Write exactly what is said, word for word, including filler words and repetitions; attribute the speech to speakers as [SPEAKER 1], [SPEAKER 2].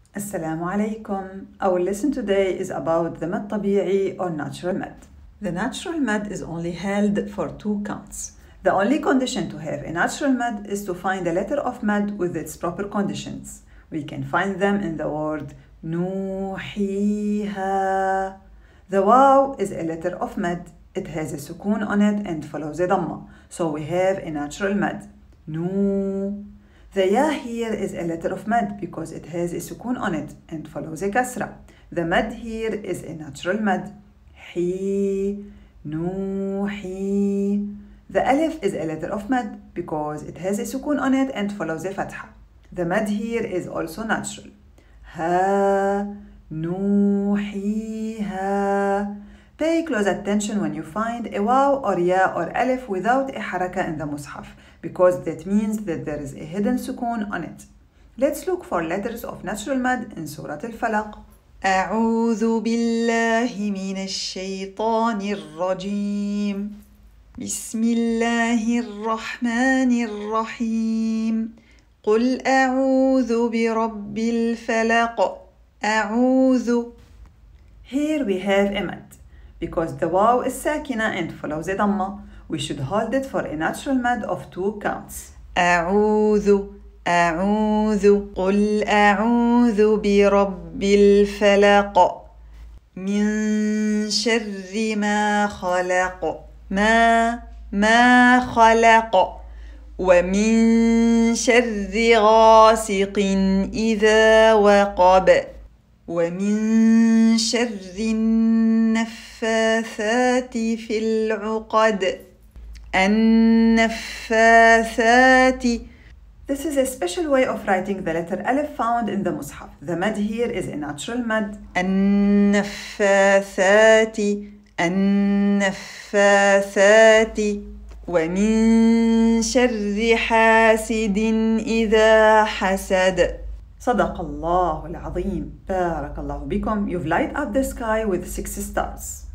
[SPEAKER 1] Assalamu alaikum. Our lesson today is about the mad tabee'iy or natural mad. The natural mad is only held for two counts. The only condition to have a natural mad is to find a letter of mad with its proper conditions. We can find them in the word nuhiha. The waw is a letter of mad. It has a sukoon on it and follows a dhamma. So we have a natural mad. Nu. The ya here is a letter of mad because it has a sukoon on it and follows a kasra. The mad here is a natural mad. Hi, nu, hi. The alif is a letter of mad because it has a sukoon on it and follows a fatha. The mad here is also natural. Ha, nu, hi, ha. Pay close attention when you find a waw or ya or alif without a haraka in the mushaf, because that means that there is a hidden sukoon on it. Let's look for letters of natural mad in Surah Al-Falaq. أعوذ بالله من الشيطان الرجيم بسم الله الرحمن الرحيم قل أعوذ برب الفلق أعوذ. Here we have a mad. Because the waw is sakina and follows a dhamma, we should hold it for a natural mad of two counts. أعوذ أعوذ قل أعوذ برب الفلق من شر ما خلق ما ما خلق ومن شر غاسق إذا وقب ومن شر النفاثات في العقد النفاثات. This is a special way of writing the letter alif found in the mushaf. The mad here is a natural mad. النفاثات النفاثات ومن شر حاسد إذا حسد. صدق الله العظيم. بارك الله بكم. You've light up the sky with six stars.